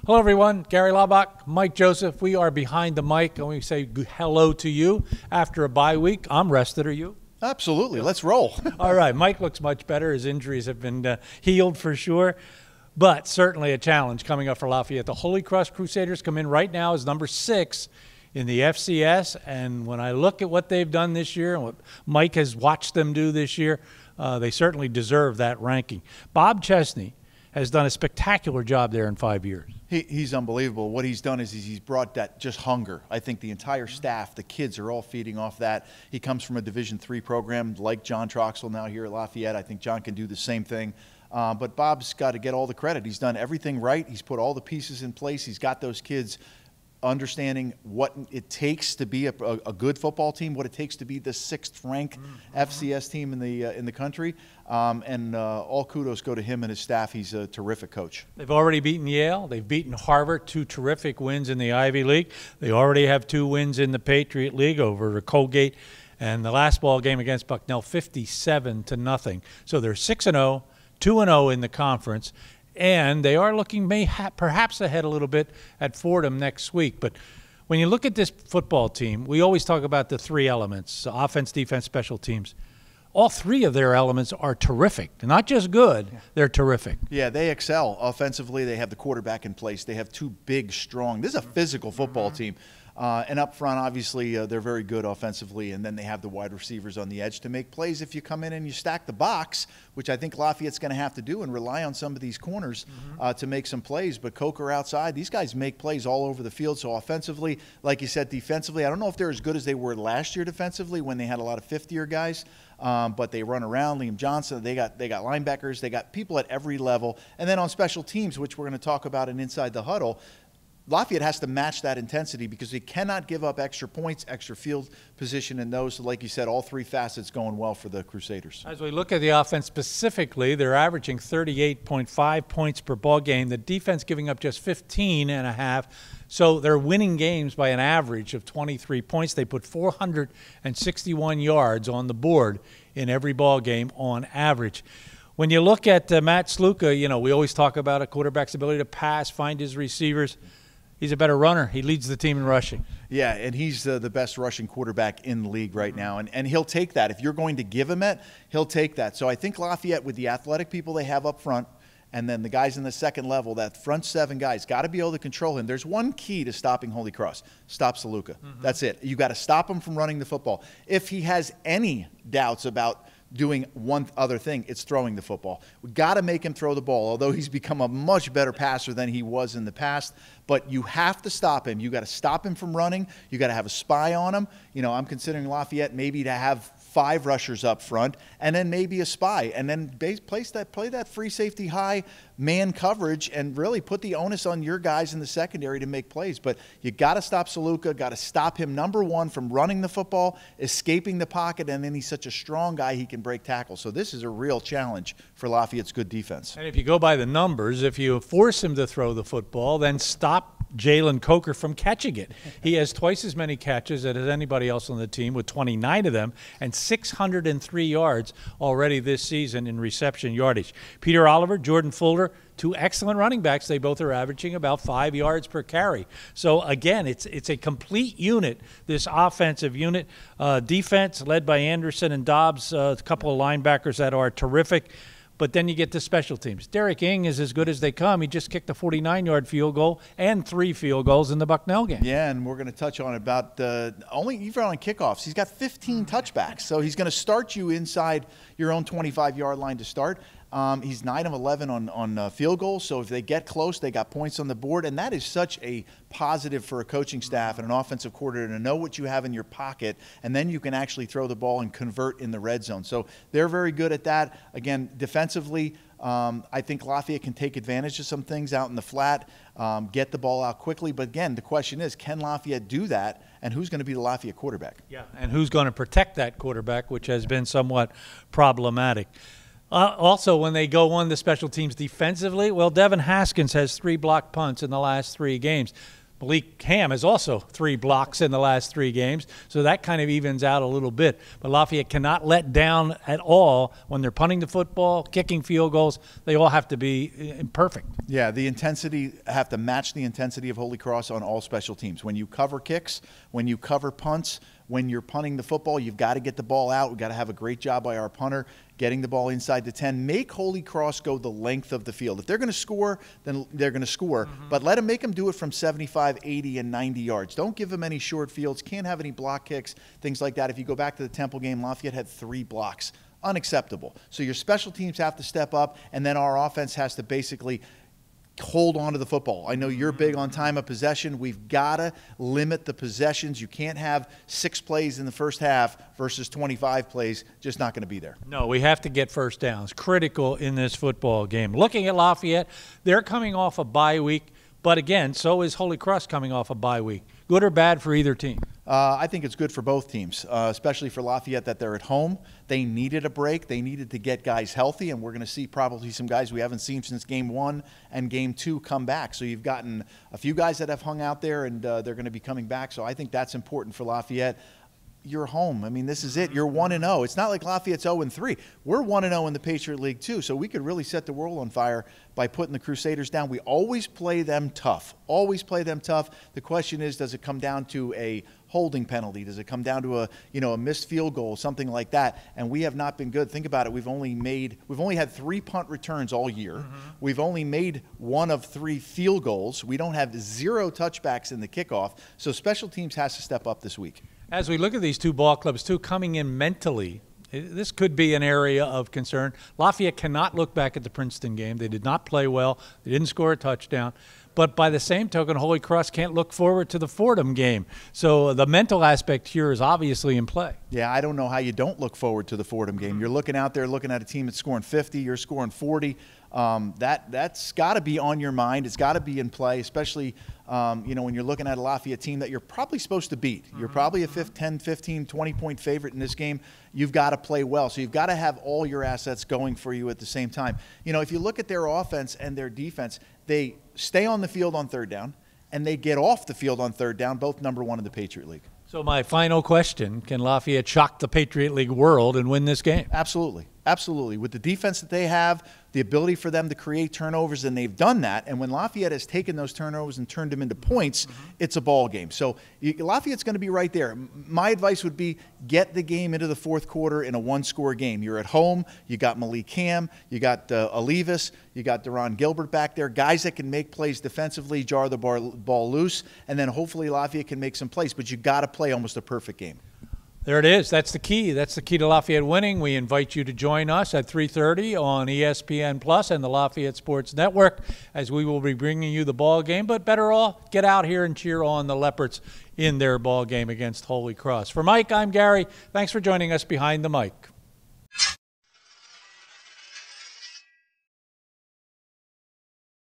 Hello, everyone. Gary Laubach, Mike Joseph. We are behind the mic, and we say hello to you after a bye week. I'm rested. Are you? Absolutely. Let's roll. All right. Mike looks much better. His injuries have been healed for sure, but certainly a challenge coming up for Lafayette. The Holy Cross Crusaders come in right now as number 6 in the FCS, and when I look at what they've done this year and what Mike has watched them do this year, they certainly deserve that ranking. Bob Chesney has done a spectacular job there in 5 years. He's unbelievable. What he's done is he's brought that just hunger. I think the entire staff, the kids are all feeding off that. He comes from a Division III program like John Troxell now here at Lafayette. I think John can do the same thing. But Bob's got to get all the credit. He's done everything right. He's put all the pieces in place. He's got those kids understanding what it takes to be a good football team, what it takes to be the 6th-ranked FCS team in the country, and all kudos go to him and his staff. He's a terrific coach. They've already beaten Yale. They've beaten Harvard, 2 terrific wins in the Ivy League. They already have 2 wins in the Patriot League over Colgate, and the last ball game against Bucknell, 57-0. So they're 6-0, 2-0 in the conference. And they are looking perhaps ahead a little bit at Fordham next week. But when you look at this football team, we always talk about the 3 elements, offense, defense, special teams. All 3 of their elements are terrific. They're not just good, they're terrific. Yeah, they excel. Offensively, they have the quarterback in place. They have 2 big, strong. This is a physical football team. And up front, obviously, they're very good offensively, and then they have the wide receivers on the edge to make plays. If you come in and you stack the box, which I think Lafayette's going to have to do and rely on some of these corners to make some plays. But Coker outside, these guys make plays all over the field. So offensively, like you said, defensively, I don't know if they're as good as they were last year defensively when they had a lot of fifth-year guys. But they run around. Liam Johnson, they got linebackers. They got people at every level. And then on special teams, which we're going to talk about in Inside the Huddle, Lafayette has to match that intensity because they cannot give up extra points, extra field position in those. So like you said, all 3 facets going well for the Crusaders. As we look at the offense specifically, they're averaging 38.5 points per ball game. The defense giving up just 15.5. So they're winning games by an average of 23 points. They put 461 yards on the board in every ball game on average. When you look at Matt Sluka, you know, we always talk about a quarterback's ability to pass, find his receivers. He's a better runner. He leads the team in rushing. Yeah, and he's the best rushing quarterback in the league right now. And he'll take that. If you're going to give him it, he'll take that. So I think Lafayette, with the athletic people they have up front, and then the guys in the second level, that front 7 guys, got to be able to control him. There's one key to stopping Holy Cross. Stop Sluka. That's it. You got to stop him from running the football. If he has any doubts about doing one other thing, it's throwing the football. We got to make him throw the ball, although he's become a much better passer than he was in the past. But you have to stop him. You got to stop him from running. You got to have a spy on him. You know, I'm considering Lafayette maybe to have 5 rushers up front and then maybe a spy, and then play that free safety high man coverage and really put the onus on your guys in the secondary to make plays. But you got to stop Sluka, got to stop him, number 1, from running the football, escaping the pocket, and then he's such a strong guy he can break tackles. So this is a real challenge for Lafayette's good defense. And if you go by the numbers, if you force him to throw the football, then stop Jalen Coker from catching it. He has twice as many catches as anybody else on the team, with 29 of them, and 603 yards already this season in reception yardage. Peter Oliver, Jordan Fuller, 2 excellent running backs. They both are averaging about 5 yards per carry. So again, it's a complete unit, this offensive unit. Defense led by Anderson and Dobbs, a couple of linebackers that are terrific. But then you get to special teams. Derek Ing is as good as they come. He just kicked a 49-yard field goal and 3 field goals in the Bucknell game. Yeah, and we're going to touch on about even on kickoffs. He's got 15 touchbacks, so he's going to start you inside your own 25-yard line to start. He's 9 of 11 on field goals, so if they get close, they got points on the board, and that is such a positive for a coaching staff and an offensive coordinator to know what you have in your pocket, and then you can actually throw the ball and convert in the red zone. So they're very good at that. Again, defensively, I think Lafayette can take advantage of some things out in the flat, get the ball out quickly. But again, the question is, can Lafayette do that, and who's going to be the Lafayette quarterback? Yeah, and who's going to protect that quarterback, which has been somewhat problematic. Also, when they go on the special teams defensively, well, Devin Haskins has 3 blocked punts in the last 3 games. Malik Ham has also 3 blocks in the last 3 games, so that kind of evens out a little bit. But Lafayette cannot let down at all when they're punting the football, kicking field goals. They all have to be perfect. Yeah, the intensity have to match the intensity of Holy Cross on all special teams. When you cover kicks, when you cover punts, when you're punting the football, you've got to get the ball out. We've got to have a great job by our punter getting the ball inside the 10. Make Holy Cross go the length of the field. If they're going to score, then they're going to score. But let them do it from 75, 80, and 90 yards. Don't give them any short fields. Can't have any block kicks, things like that. If you go back to the Temple game, Lafayette had 3 blocks. Unacceptable. So your special teams have to step up, and then our offense has to basically hold on to the football. I know you're big on time of possession. We've got to limit the possessions. You can't have 6 plays in the first half versus 25 plays. Just not going to be there. No, we have to get first downs. Critical in this football game. Looking at Lafayette, they're coming off a bye week, but again, so is Holy Cross coming off a bye week. Good or bad for either team? I think it's good for both teams, especially for Lafayette that they're at home. They needed a break. They needed to get guys healthy, and we're going to see probably some guys we haven't seen since Game 1 and Game 2 come back. So you've gotten a few guys that have hung out there, and they're going to be coming back. So I think that's important for Lafayette. You're home. I mean, this is it. You're 1-0. It's not like Lafayette's 0-3. We're 1-0 in the Patriot League, too, so we could really set the world on fire by putting the Crusaders down. We always play them tough. Always play them tough. The question is, does it come down to a holding penalty? Does it come down to a missed field goal, something like that? And we have not been good. Think about it. We've only had 3 punt returns all year. We've only made 1 of 3 field goals. We don't have 0 touchbacks in the kickoff. So special teams has to step up this week. As we look at these 2 ball clubs, too, coming in mentally, this could be an area of concern. Lafayette cannot look back at the Princeton game. They did not play well. They didn't score a touchdown. But by the same token, Holy Cross can't look forward to the Fordham game. So the mental aspect here is obviously in play. Yeah, I don't know how you don't look forward to the Fordham game. You're looking out there looking at a team that's scoring 50. You're scoring 40. That's got to be on your mind. It's got to be in play, especially when you're looking at a Lafayette team that you're probably supposed to beat. You're probably a 10, 15, 20-point favorite in this game. You've got to play well. So you've got to have all your assets going for you at the same time. If you look at their offense and their defense, they stay on the field on 3rd down, and they get off the field on 3rd down, both #1 in the Patriot League. So my final question, can Lafayette shock the Patriot League world and win this game? Absolutely. Absolutely. With the defense that they have, the ability for them to create turnovers, and they've done that. And when Lafayette has taken those turnovers and turned them into points, it's a ball game. So Lafayette's going to be right there. My advice would be get the game into the 4th quarter in a 1-score game. You're at home. You got Malik Ham. You got Olivas. You got Deron Gilbert back there. Guys that can make plays defensively, jar the ball loose, and then hopefully Lafayette can make some plays. But you got to play almost a perfect game. There it is. That's the key. That's the key to Lafayette winning. We invite you to join us at 3:30 on ESPN Plus and the Lafayette Sports Network, as we will be bringing you the ball game. But better all, get out here and cheer on the Leopards in their ball game against Holy Cross. For Mike, I'm Gary. Thanks for joining us behind the mic.